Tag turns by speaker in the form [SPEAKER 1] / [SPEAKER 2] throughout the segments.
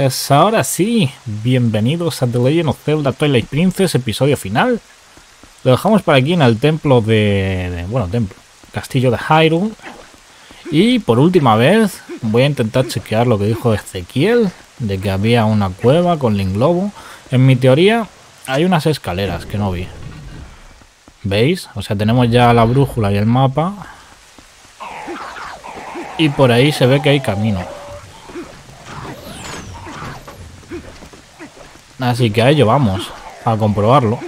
[SPEAKER 1] Pues ahora sí, bienvenidos a The Legend of Zelda Twilight Princess, episodio final. Lo dejamos por aquí en el templo castillo de Hyrule. Y por última vez voy a intentar chequear lo que dijo Ezequiel, de que había una cueva con Link Lobo. En mi teoría hay unas escaleras que no vi. ¿Veis? O sea, tenemos ya la brújula y el mapa. Y por ahí se ve que hay camino. Así que a ello vamos, a comprobarlo.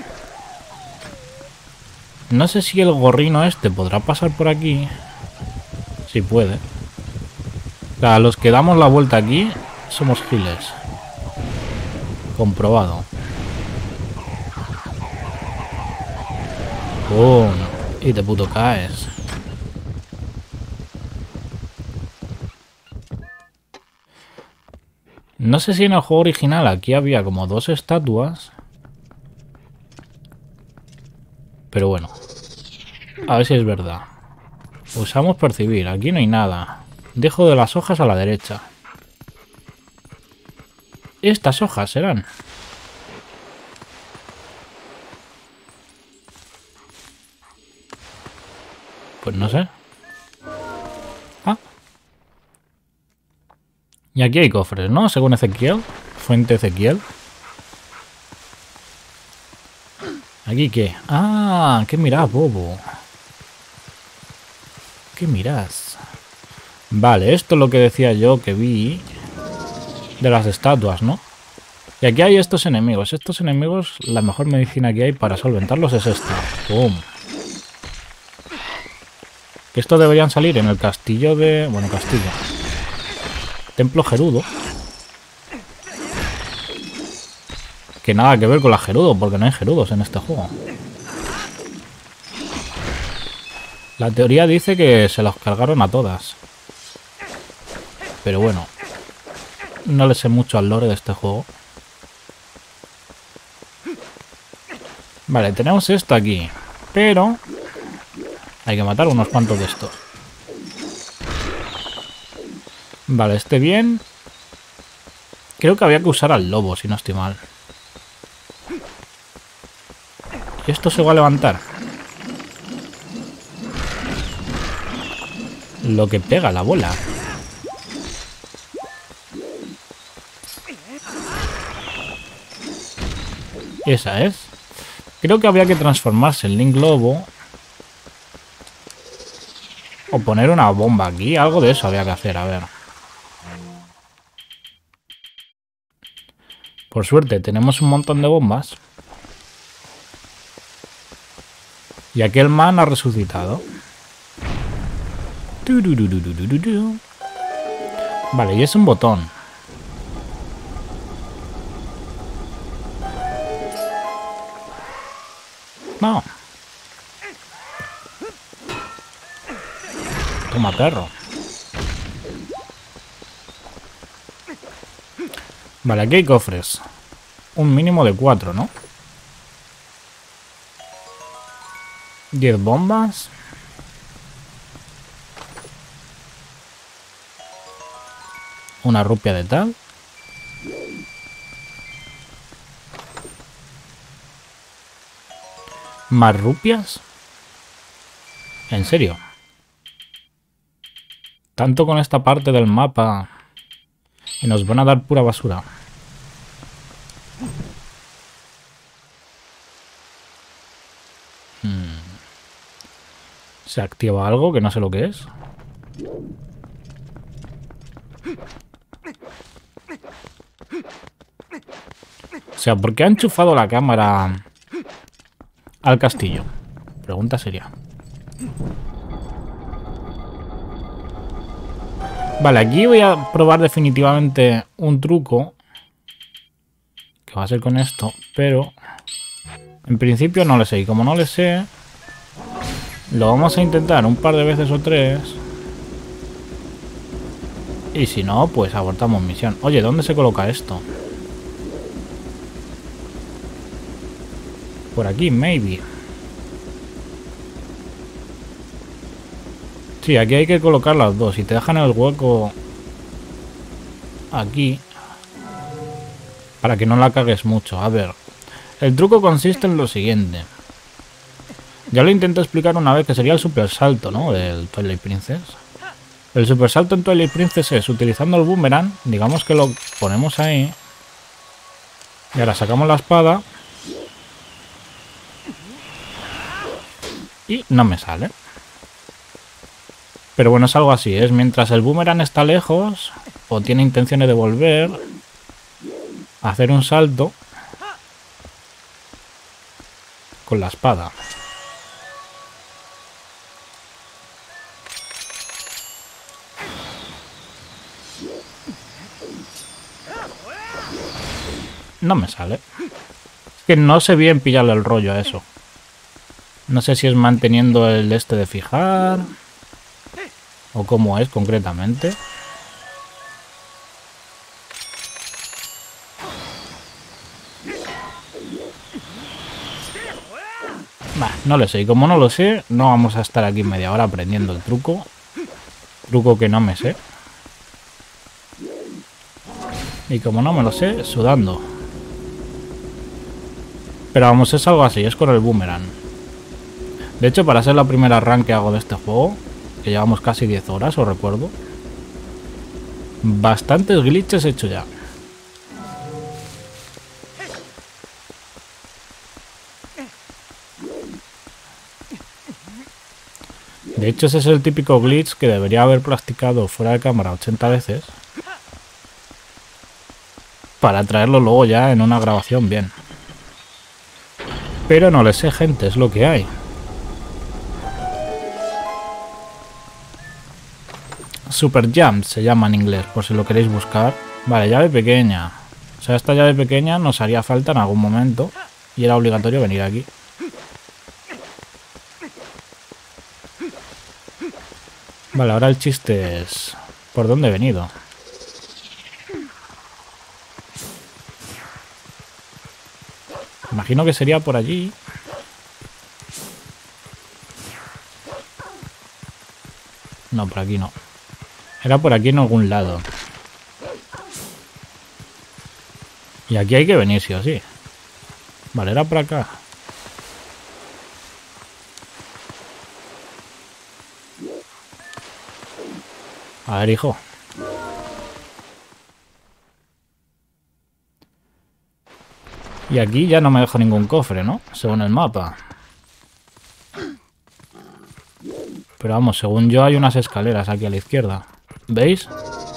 [SPEAKER 1] No sé si el gorrino este podrá pasar por aquí. Si puede. O sea, los que damos la vuelta aquí somos giles. Comprobado. ¡Pum! Y te puto caes. No sé si en el juego original aquí había como dos estatuas. Pero bueno. A ver si es verdad. Usamos percibir. Aquí no hay nada. Dejo de las hojas a la derecha. Estas hojas serán. Pues no sé. Ah. Y aquí hay cofres, ¿no? Según Ezequiel. Fuente Ezequiel. ¿Aquí qué? Ah, ¿qué mirás, bobo? ¿Qué mirás? Vale, esto es lo que decía yo que vi de las estatuas, ¿no? Y aquí hay estos enemigos. Estos enemigos, la mejor medicina que hay para solventarlos es esta. ¡Pum! Que estos deberían salir en el castillo de... Bueno, castillo. Templo Gerudo. Que nada que ver con la Gerudo, porque no hay Gerudos en este juego. La teoría dice que se los cargaron a todas. Pero bueno. No le sé mucho al lore de este juego. Vale, tenemos esto aquí. Pero... hay que matar unos cuantos de estos. Vale, este bien. Creo que había que usar al lobo, si no estoy mal. ¿Y esto se va a levantar? Lo que pega la bola. Esa es. Creo que habría que transformarse en Link Lobo. O poner una bomba aquí. Algo de eso había que hacer, a ver. Por suerte tenemos un montón de bombas. Y aquel man ha resucitado. Vale, y es un botón. No. Toma, perro. Vale, aquí hay cofres. Un mínimo de 4, ¿no? 10 bombas. Una rupia de tal. ¿Más rupias? ¿En serio? Tanto con esta parte del mapa y nos van a dar pura basura. Se activa algo que no sé lo que es. O sea, ¿por qué ha enchufado la cámara al castillo? Pregunta seria. Vale, aquí voy a probar definitivamente un truco. Que va a ser con esto, pero... en principio no le sé. Y como no le sé... lo vamos a intentar un par de veces o 3. Y si no, pues abortamos misión. Oye, ¿dónde se coloca esto? Por aquí, maybe. Sí, aquí hay que colocar las dos. Si te dejan el hueco aquí, Para que no la cagues mucho. A ver, el truco consiste en lo siguiente. Ya lo intenté explicar una vez, que sería el super salto, ¿no? Del Twilight Princess. El super salto en Twilight Princess es, utilizando el boomerang, digamos que lo ponemos ahí. Y ahora sacamos la espada. Y no me sale. Pero bueno, es algo así, es mientras el boomerang está lejos o tiene intenciones de volver a hacer un salto con la espada. No me sale. Es que no sé bien pillarle el rollo a eso. No sé si es manteniendo el este de fijar o cómo es concretamente. Bah, no lo sé. Y como no lo sé, no vamos a estar aquí media hora aprendiendo el truco. Truco que no me sé. Y como no me lo sé, sudando. Pero vamos, es algo así, es con el boomerang. De hecho, para ser la primera run que hago de este juego, que llevamos casi 10 horas, os recuerdo, bastantes glitches he hecho ya. De hecho, ese es el típico glitch que debería haber practicado fuera de cámara 80 veces para traerlo luego ya en una grabación bien. Pero no le sé, gente, es lo que hay. Super Jump se llama en inglés, por si lo queréis buscar. Vale, llave pequeña. O sea, esta llave pequeña nos haría falta en algún momento y era obligatorio venir aquí. Vale, ahora el chiste es... ¿por dónde he venido? Imagino que sería por allí. No, por aquí no. Era por aquí en algún lado. Y aquí hay que venir sí o sí. Vale, era por acá. A ver, hijo. Y aquí ya no me dejo ningún cofre, ¿no? Según el mapa. Pero vamos, según yo hay unas escaleras aquí a la izquierda. ¿Veis?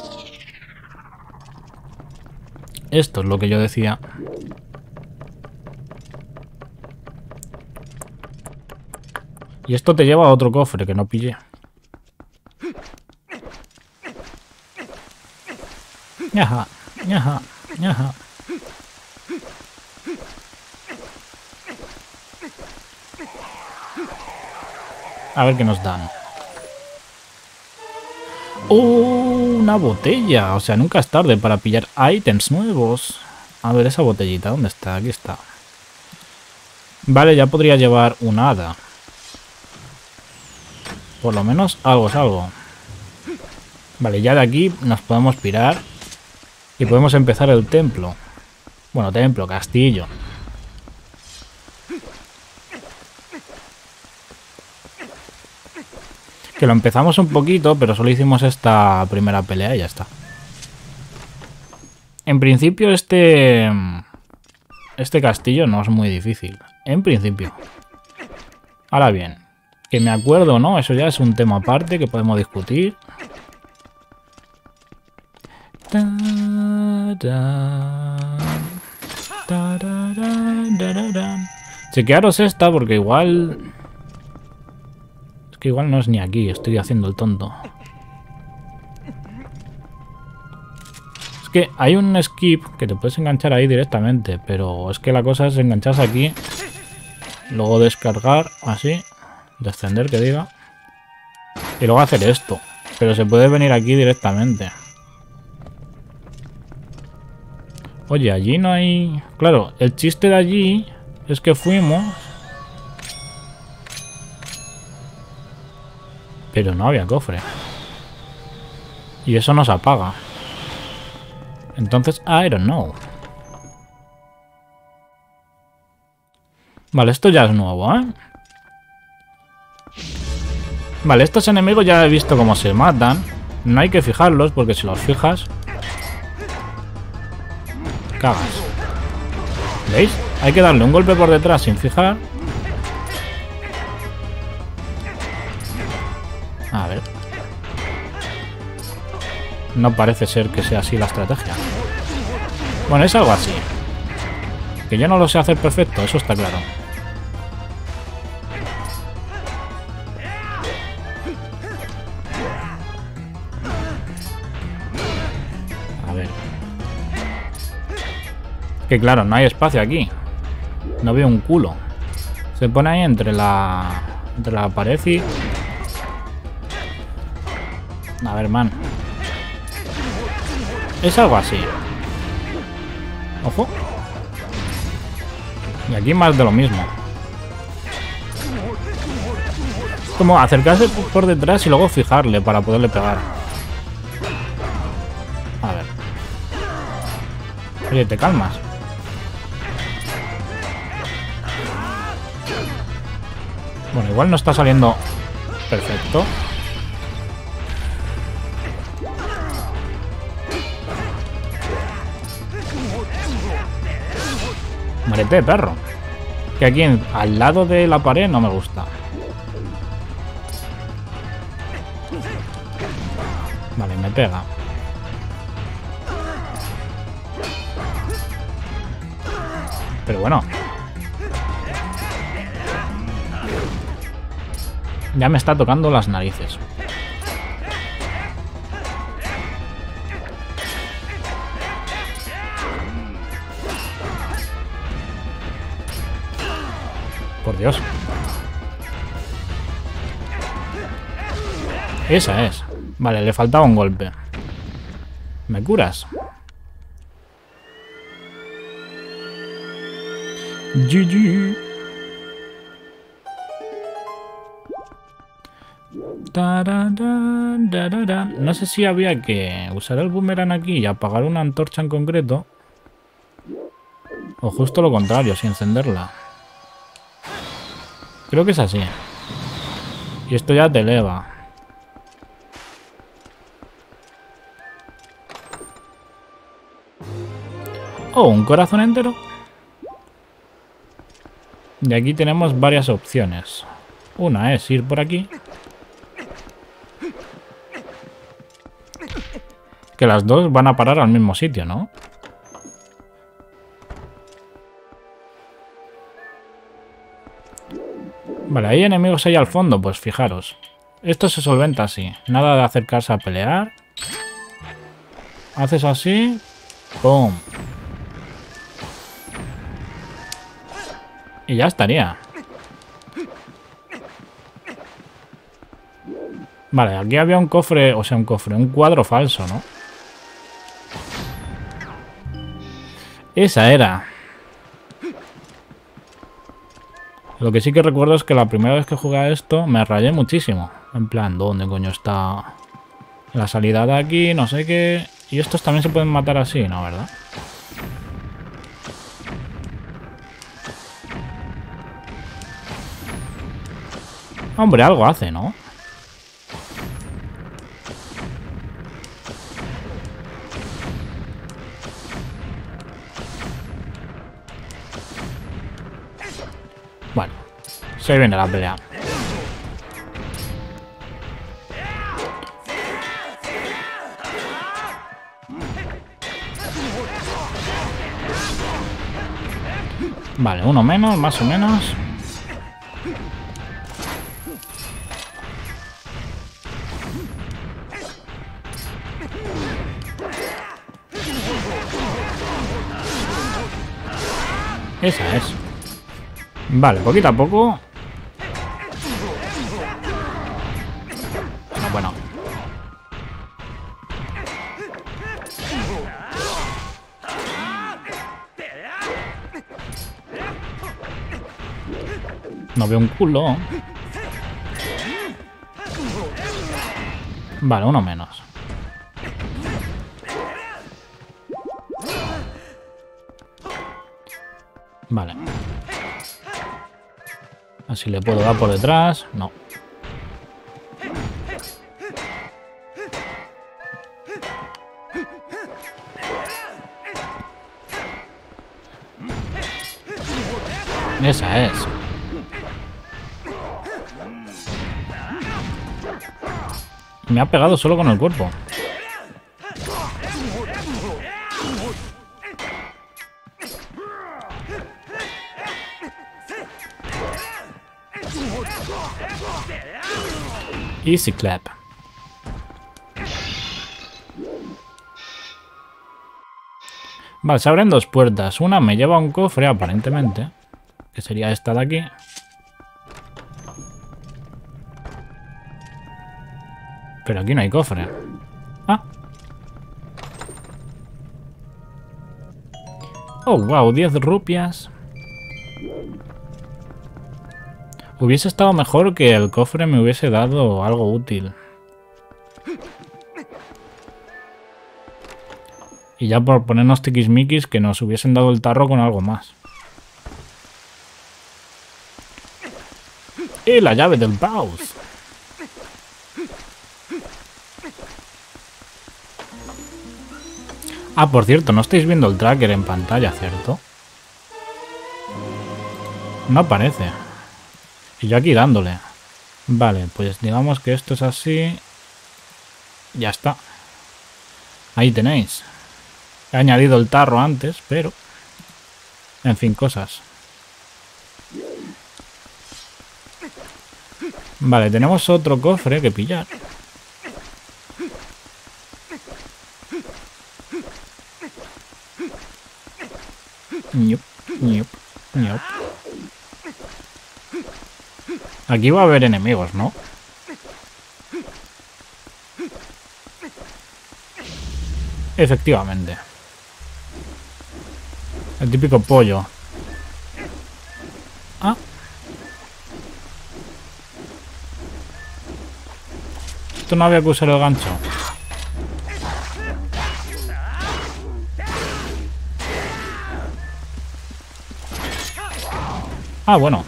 [SPEAKER 1] Esto es lo que yo decía. Y esto te lleva a otro cofre que no pillé. Ñaja, ñaja, ñaja. A ver qué nos dan. Una botella. O sea, nunca es tarde para pillar ítems nuevos. A ver, esa botellita, ¿dónde está? Aquí está. Vale, ya podría llevar un hada. Por lo menos algo es algo. Vale, ya de aquí nos podemos pirar. Y podemos empezar el templo. Bueno, templo, castillo. Que lo empezamos un poquito, pero solo hicimos esta primera pelea y ya está. En principio este castillo no es muy difícil. En principio. Ahora bien, que me acuerdo o no, eso ya es un tema aparte que podemos discutir. Chequearos esta porque igual... Es que igual no es ni aquí, estoy haciendo el tonto. Es que hay un skip que te puedes enganchar ahí directamente, pero es que la cosa es engancharse aquí, luego descargar, así, descender que diga, y luego hacer esto. Pero se puede venir aquí directamente. Oye, allí no hay... Claro, el chiste de allí es que fuimos... Pero no había cofre. Y eso nos apaga. Entonces, I don't know. Vale, esto ya es nuevo, ¿eh? Vale, estos enemigos ya he visto cómo se matan. No hay que fijarlos, porque si los fijas... cagas. ¿Veis? Hay que darle un golpe por detrás sin fijar. A ver. No parece ser que sea así la estrategia. Bueno, es algo así. Que yo no lo sé hacer perfecto, eso está claro. A ver. Que claro, no hay espacio aquí. No veo un culo. Se pone ahí entre la pared y... A ver, man. Es algo así. Ojo. Y aquí más de lo mismo. Es como acercarse por detrás y luego fijarle para poderle pegar. A ver. Oye, te calmas. Bueno, igual no está saliendo perfecto. Muérete, perro. Que aquí al lado de la pared no me gusta. Vale, me pega. Pero bueno. Ya me está tocando las narices. Por Dios. Esa es. Vale, le faltaba un golpe. ¿Me curas? GG. No sé si había que usar el boomerang aquí y apagar una antorcha en concreto. O justo lo contrario, sin encenderla. Creo que es así. Y esto ya te eleva. Oh, un corazón entero. De aquí tenemos varias opciones. Una es ir por aquí. Que las dos van a parar al mismo sitio, ¿no? Vale, hay enemigos ahí al fondo, pues fijaros. Esto se solventa así. Nada de acercarse a pelear. Haces así. ¡Pum! Y ya estaría. Vale, aquí había un cofre, o sea, un cuadro falso, ¿no? Esa era. Lo que sí que recuerdo es que la primera vez que jugué a esto me rayé muchísimo. En plan, ¿dónde coño está la salida de aquí? No sé qué. Y estos también se pueden matar así, ¿no? ¿Verdad? Hombre, algo hace, ¿no? Bueno, se viene la pelea. Vale, uno menos, más o menos. Esa es. Vale, poquito a poco. Bueno. No veo un culo. Vale, uno menos. Vale. Así le puedo dar por detrás. No. Esa es. Me ha pegado solo con el cuerpo. Easy clap. Vale, se abren dos puertas. Una me lleva a un cofre, aparentemente. Que sería esta de aquí. Pero aquí no hay cofre. Ah. Oh, wow, 10 rupias. Hubiese estado mejor que el cofre me hubiese dado algo útil. Y ya por ponernos tiquismiquis que nos hubiesen dado el tarro con algo más. Y la llave del Baus. Ah, por cierto, no estáis viendo el tracker en pantalla, ¿cierto? No aparece. Y yo aquí dándole. Vale, pues digamos que esto es así. Ya está. Ahí tenéis. He añadido el tarro antes, pero... En fin, cosas. Vale, tenemos otro cofre que pillar. Ñup, ñup, ñup. Aquí va a haber enemigos, ¿no? Efectivamente. El típico pollo. Ah. Esto no había que usar el gancho. Ah, bueno.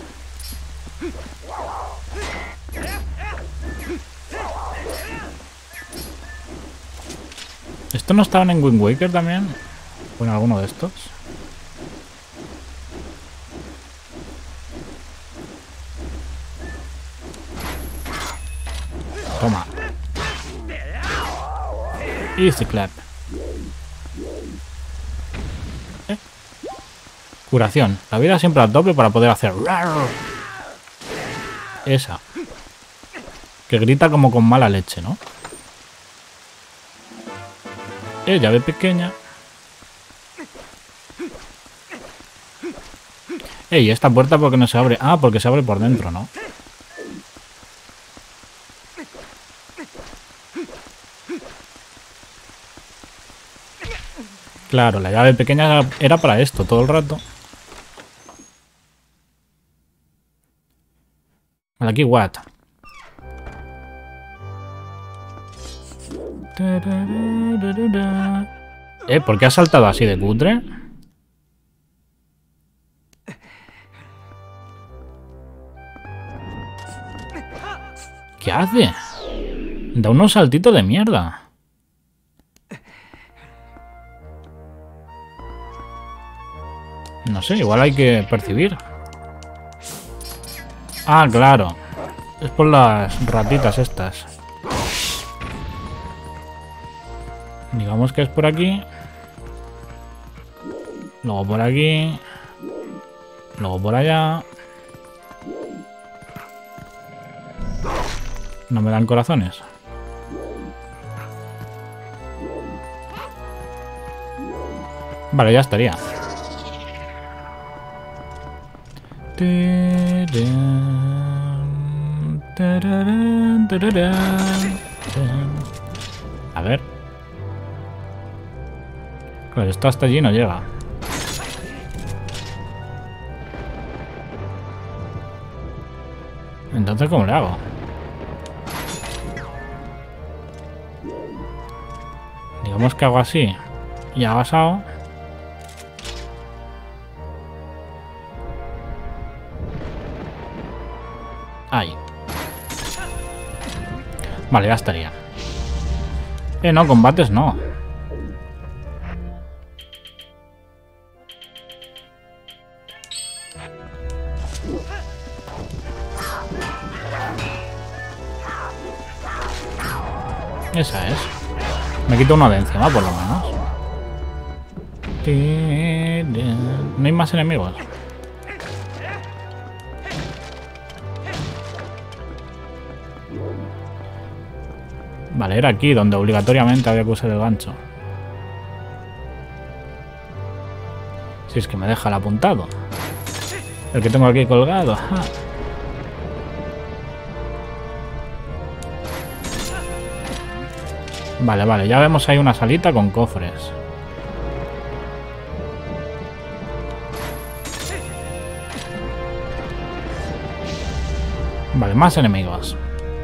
[SPEAKER 1] ¿Esto no estaban en Wind Waker también? ¿O en alguno de estos? Toma. Easy clap. Curación. La vida siempre a tope para poder hacer... Esa. Que grita como con mala leche, ¿no? Llave pequeña. Ey, esta puerta ¿por qué no se abre? Ah, porque se abre por dentro, ¿no? Claro, la llave pequeña era para esto todo el rato. Vale, aquí what? ¿Por qué ha saltado así de cutre? ¿Qué hace? Da unos saltitos de mierda. No sé, igual hay que percibir. Ah, claro. Es por las ratitas estas. Digamos que es por aquí. Luego por aquí. Luego por allá. No me dan corazones. Vale, ya estaría. A ver. Claro, esto hasta allí no llega. Entonces, ¿cómo le hago? Digamos que hago así. Y ha pasado. Ahí. Vale, ya estaría. No, combates no. Esa es. Me quito uno de encima, por lo menos. No hay más enemigos. Vale, era aquí donde obligatoriamente había que usar el gancho. Si es que me deja el apuntado. El que tengo aquí colgado. Ajá. Vale, vale, ya vemos ahí una salita con cofres. Vale, más enemigos.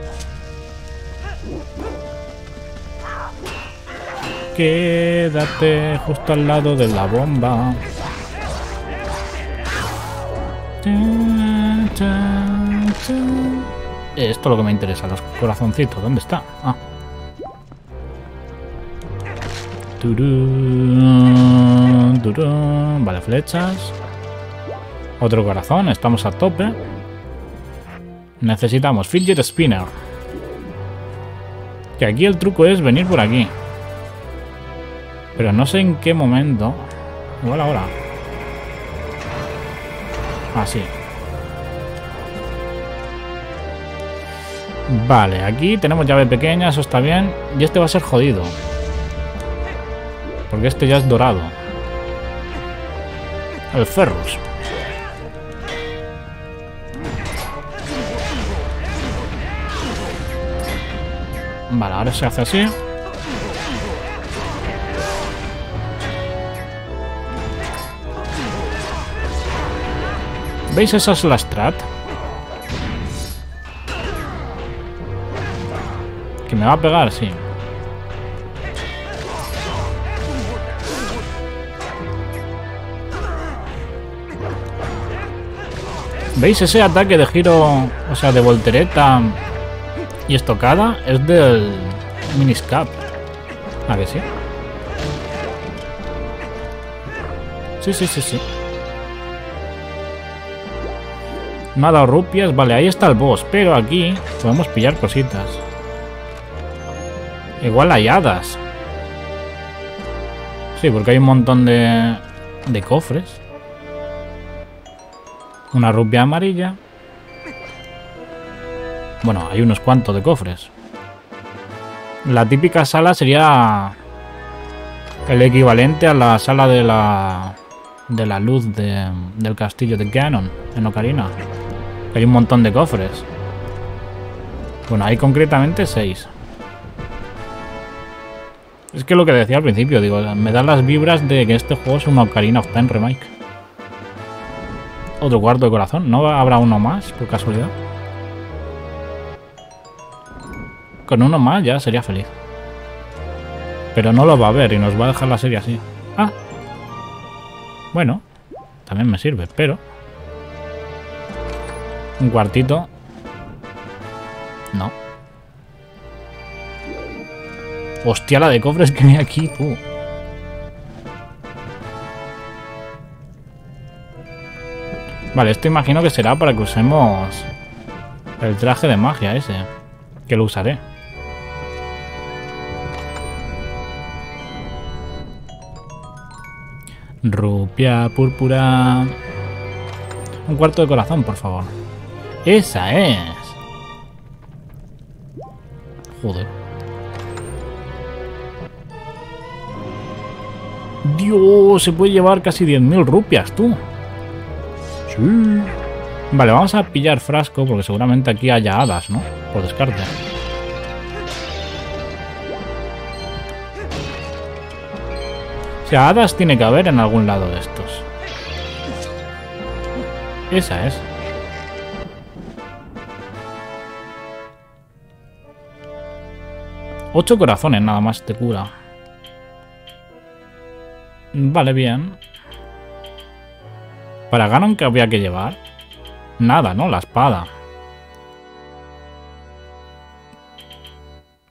[SPEAKER 1] Quédate justo al lado de la bomba. Esto es lo que me interesa, los corazoncitos. ¿Dónde está? Ah. Turun, turun. Vale, flechas. Otro corazón, estamos a tope. Necesitamos Fidget Spinner. Que aquí el truco es venir por aquí. Pero no sé en qué momento. Igual ahora. Así. Vale, aquí tenemos llave pequeña, eso está bien. Y este va a ser jodido. Porque este ya es dorado. El Ferrus. Vale, ahora se hace así. ¿Veis? Esa es la strat. Que me va a pegar, sí. ¿Veis? Ese ataque de giro, o sea, de voltereta y estocada es del Miniscap. ¿A que sí? Sí, sí, sí, sí. Me ha dado rupias. Vale, ahí está el boss. Pero aquí podemos pillar cositas. Igual hay hadas. Sí, porque hay un montón de cofres. Una rupia amarilla. Bueno, hay unos cuantos de cofres. La típica sala sería el equivalente a la sala de la luz del castillo de Ganon en Ocarina. Hay un montón de cofres. Bueno, hay concretamente 6. Es que lo que decía al principio, digo, me dan las vibras de que este juego es un Ocarina of Time Remake. Otro cuarto de corazón. ¿No habrá uno más, por casualidad? Con uno más ya sería feliz. Pero no lo va a ver y nos va a dejar la serie así. Ah. Bueno, también me sirve, pero... un cuartito. No. Hostia, la de cofres que hay aquí, tú. Vale, esto imagino que será para que usemos el traje de magia ese. Que lo usaré. Rupia púrpura. Un cuarto de corazón, por favor. Esa es. Joder. Dios, se puede llevar casi 10.000 rupias, tú. Sí. Vale, vamos a pillar frasco porque seguramente aquí haya hadas, ¿no? Por descarte. O sea, hadas tiene que haber en algún lado de estos. Esa es. Ocho corazones nada más te cura. Vale, bien. Para Ganon, ¿qué había que llevar? Nada, ¿no? La espada.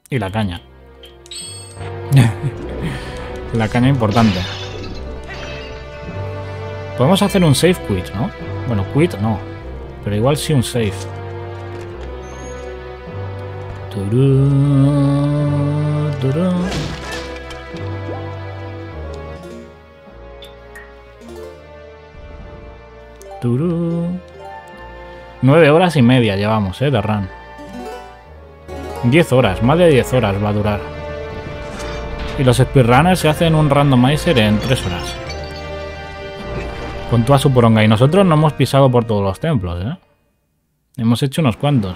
[SPEAKER 1] Y la caña. La caña importante. Podemos hacer un save quit, ¿no? Bueno, quit no. Pero igual sí un save. Turú, turú. Turú. 9 horas y media llevamos, de run. 10 horas, más de 10 horas va a durar. Y los speedrunners se hacen un randomizer en 3 horas. Con toda su poronga. Y nosotros no hemos pisado por todos los templos, ¿eh? Hemos hecho unos cuantos.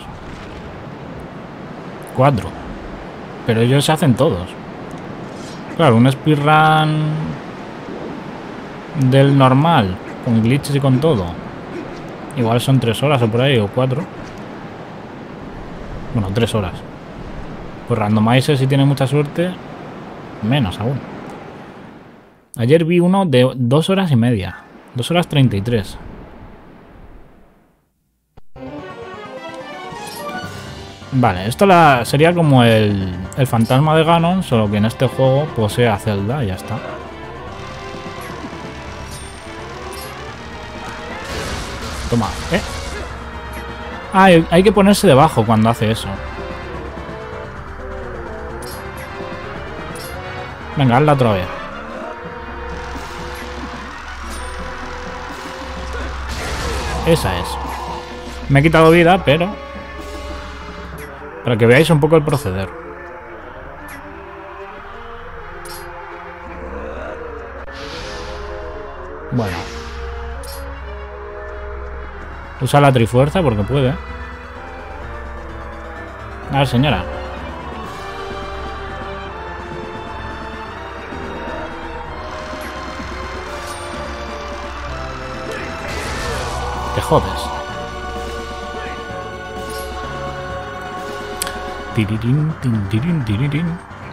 [SPEAKER 1] 4. Pero ellos se hacen todos. Claro, un speedrun del normal, con glitches y con todo. Igual son 3 horas o por ahí, o 4. Bueno, 3 horas. Pues randomizer, si tiene mucha suerte, menos aún. Ayer vi uno de 2 horas y media. 2 horas 33. Vale, esto sería como el fantasma de Ganon, solo que en este juego posee a Zelda y ya está. Toma, Ah, hay que ponerse debajo cuando hace eso. Venga, hazla otra vez. Esa es. Me he quitado vida, pero... para que veáis un poco el proceder. Bueno. Usa la trifuerza porque puede. A ver, señora. Te jodes. Tirirín, tin, tirín, tirirín.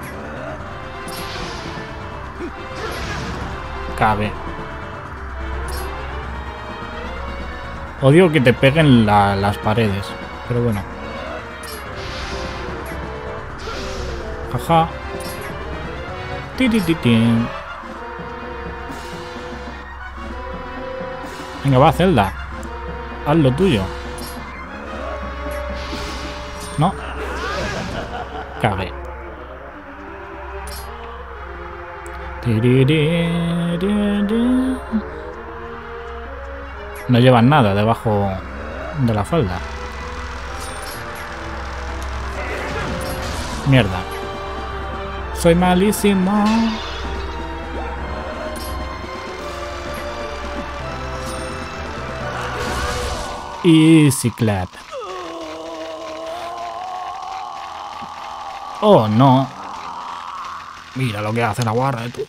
[SPEAKER 1] Cabe. Odio que te peguen las paredes, pero bueno. Jaja. Tiritititín. Venga, va, Zelda. Haz lo tuyo. No. Cague. No llevan nada debajo de la falda. Mierda. Soy malísimo. Easy clap. Oh, no. Mira lo que hace la guarra, tú.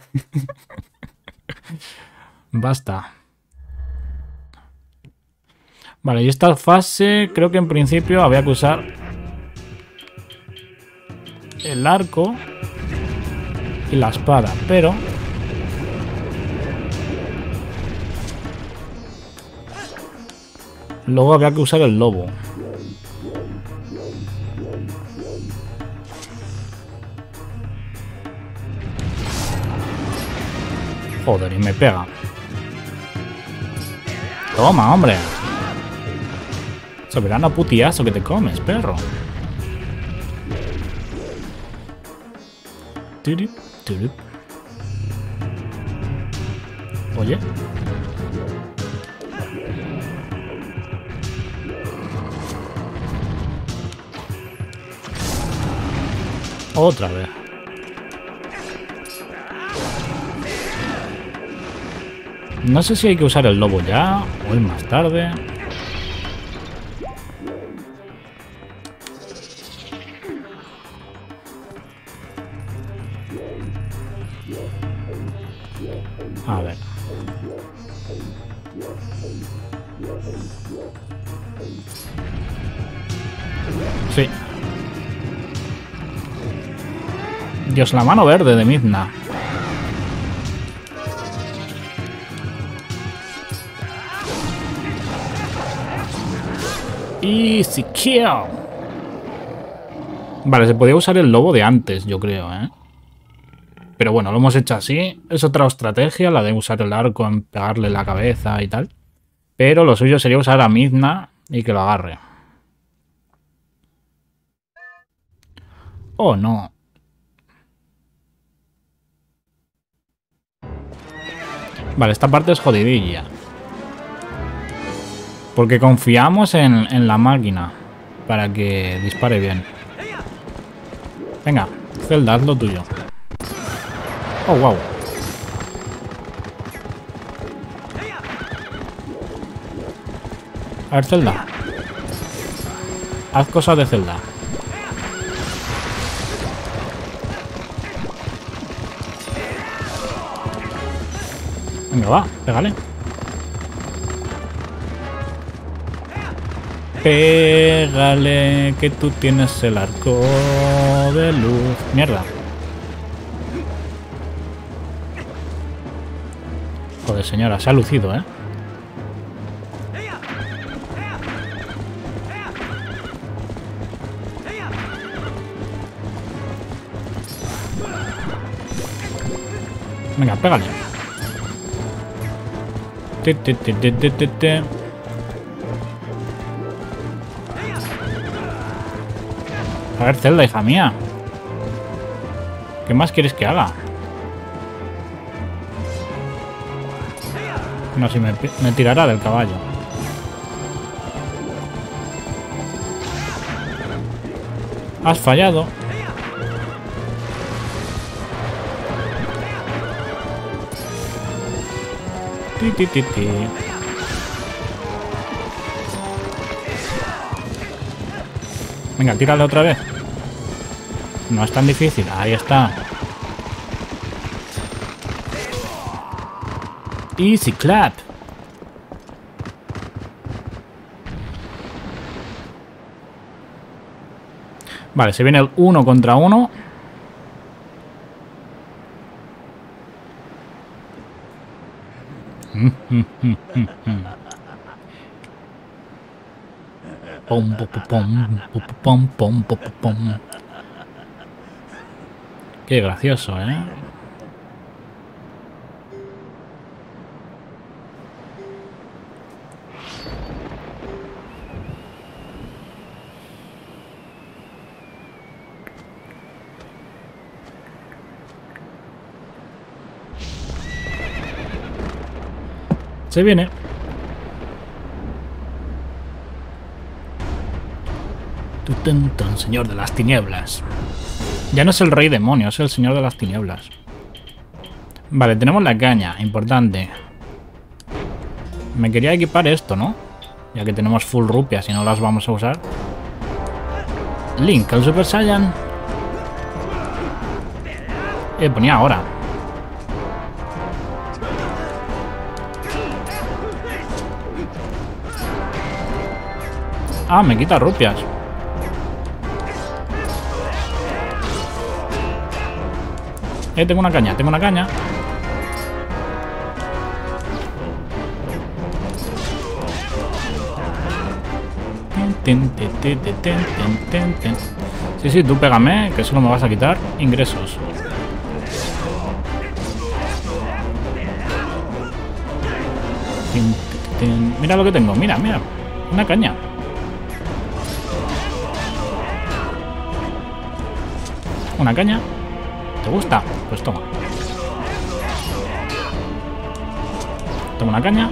[SPEAKER 1] Basta. Vale, y esta fase creo que en principio había que usar el arco y la espada, pero luego había que usar el lobo. Joder, y me pega. Toma, hombre. Soberano putiazo que te comes, perro. Oye. Otra vez. No sé si hay que usar el lobo ya o ir más tarde. A ver. Sí. Dios, la mano verde de Midna. Easy kill. Vale, se podía usar el lobo de antes, yo creo, ¿eh? Pero bueno, lo hemos hecho así. Es otra estrategia, la de usar el arco en pegarle la cabeza y tal. Pero lo suyo sería usar a Midna y que lo agarre. Oh, no. Vale, esta parte es jodidilla. Porque confiamos en la máquina para que dispare bien. Venga, Zelda, haz lo tuyo. Oh, wow. A ver, Zelda. Haz cosas de Zelda. Venga, va, pégale. Pégale, que tú tienes el arco de luz. Mierda. Joder, señora, se ha lucido, ¿eh? Venga, pégale. A ver, Zelda, hija mía. ¿Qué más quieres que haga? No, si me tirará del caballo. Has fallado. Ti. Venga, tírale otra vez. No es tan difícil. Ahí está. Easy clap. Vale, se viene el 1 contra 1. Pom, pom, pom, pom, pom, pom. Qué gracioso, ¿eh? Se viene. Señor de las tinieblas. Ya no es el rey demonio, es el señor de las tinieblas. Vale, tenemos la caña, importante. Me quería equipar esto, ¿no? Ya que tenemos full rupias y no las vamos a usar. Link, el Super Saiyan. Ponía ahora. Ah, me quita rupias. Tengo una caña, tengo una caña. Sí, tú pégame, que solo me vas a quitar ingresos. Mira lo que tengo, mira, una caña. Una caña. ¿Te gusta? Pues toma. Toma una caña.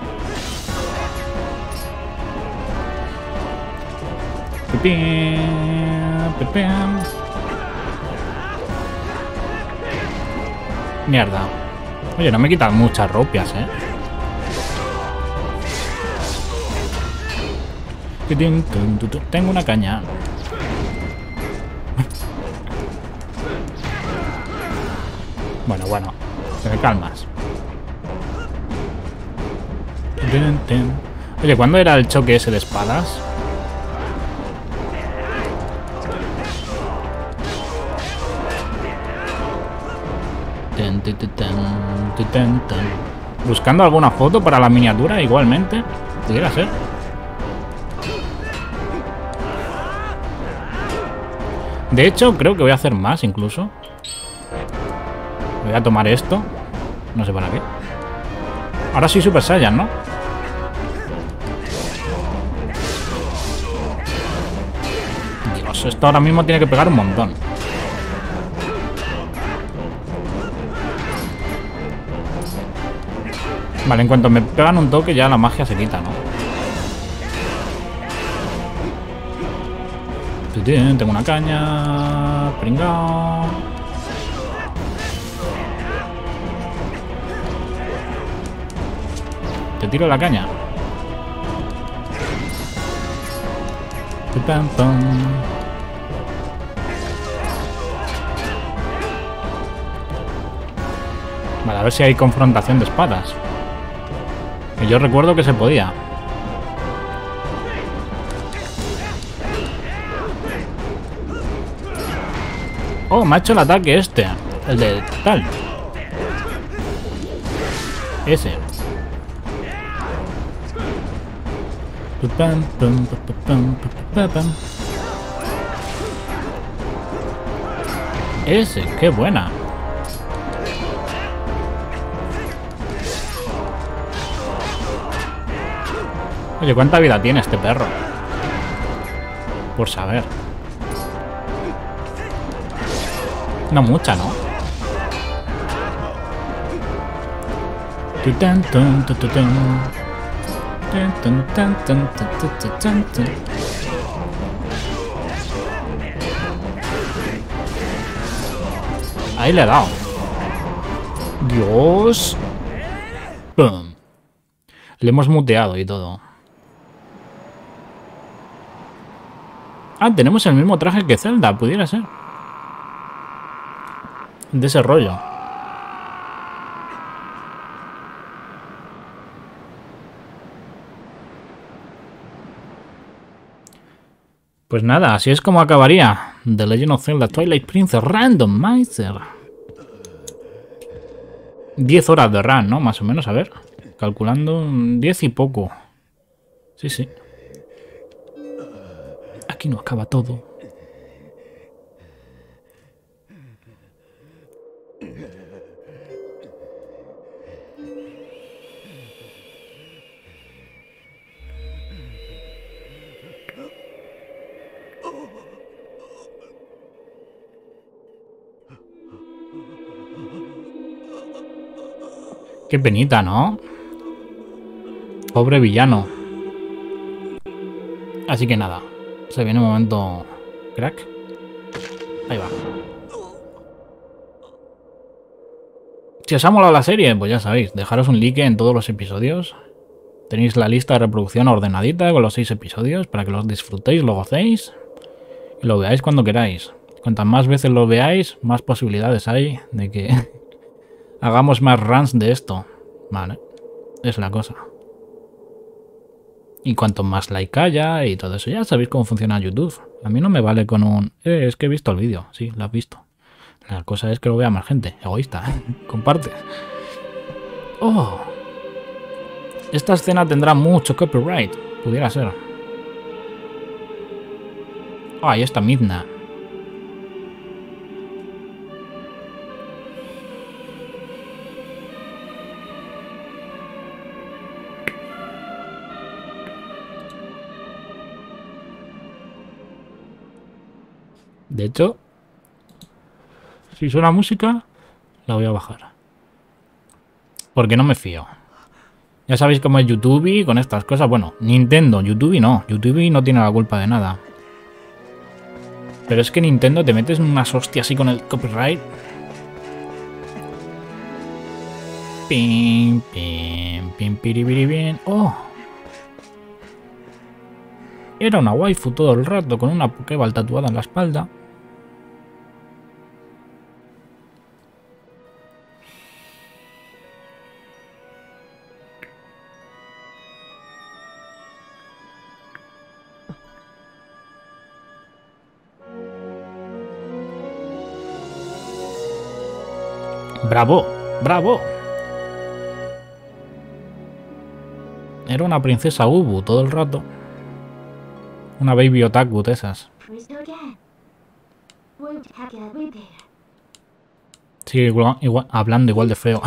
[SPEAKER 1] Mierda. Oye, no me quitan muchas rupias, ¿eh? Tengo una caña. Bueno, te calmas. Oye, ¿cuándo era el choque ese de espadas? Buscando alguna foto para la miniatura, igualmente. Pudiera ser. De hecho, creo que voy a hacer más incluso. Voy a tomar esto. No sé para qué. Ahora sí Super Saiyan, ¿no? Dios, esto ahora mismo tiene que pegar un montón. Vale, en cuanto me pegan un toque ya la magia se quita, ¿no? Tengo una caña. Pringao. Te tiro la caña. Pam, pam. Vale, a ver si hay confrontación de espadas. Que yo recuerdo que se podía. Oh, me ha hecho el ataque este. El de tal. Ese. Ese, qué buena. Oye, ¿cuánta vida tiene este perro? Por saber. No mucha, ¿no? Ahí le he dado. Dios. ¡Pum! Le hemos muteado y todo. Ah, tenemos el mismo traje que Zelda, pudiera ser. De ese rollo. Pues nada, así es como acabaría The Legend of Zelda Twilight Princess Randomizer. 10 horas de run, ¿no? Más o menos, a ver. Calculando 10 y poco. Sí, sí. Aquí no acaba todo. Qué penita, ¿no? Pobre villano. Así que nada. Se viene un momento... Crack. Ahí va. Si os ha molado la serie, pues ya sabéis. Dejaros un like en todos los episodios. Tenéis la lista de reproducción ordenadita con los 6 episodios para que los disfrutéis, lo gocéis. Y lo veáis cuando queráis. Cuantas más veces lo veáis, más posibilidades hay de que... hagamos más runs de esto. Vale. Es la cosa. Y cuanto más like haya y todo eso, ya sabéis cómo funciona YouTube. A mí no me vale con un... es que he visto el vídeo. Sí, lo has visto. La cosa es que lo vea más gente. Egoísta, ¿eh? Comparte. Oh. Esta escena tendrá mucho copyright. Pudiera ser. Oh, ahí está Midna. De hecho, si suena música, la voy a bajar. Porque no me fío. Ya sabéis cómo es YouTube con estas cosas. Bueno, Nintendo, YouTube no. YouTube no tiene la culpa de nada. Pero es que Nintendo te metes unas hostias así con el copyright. Pim, pim, pim, piribiribim. Oh. Era una waifu todo el rato con una Pokéball tatuada en la espalda. ¡Bravo! ¡Bravo! Era una princesa Ubu todo el rato. Una baby otaku de esas. Sigue hablando igual de feo.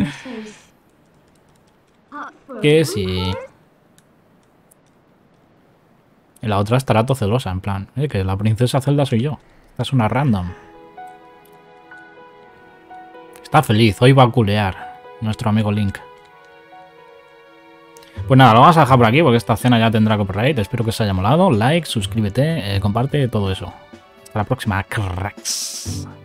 [SPEAKER 1] Que sí. Y la otra estará todo celosa, en plan, que la princesa Zelda soy yo. Esta es una random. Está feliz, hoy va a culear nuestro amigo Link. Pues nada, lo vamos a dejar por aquí porque esta escena ya tendrá copyright. Espero que os haya molado. Like, suscríbete, comparte, todo eso. Hasta la próxima, cracks.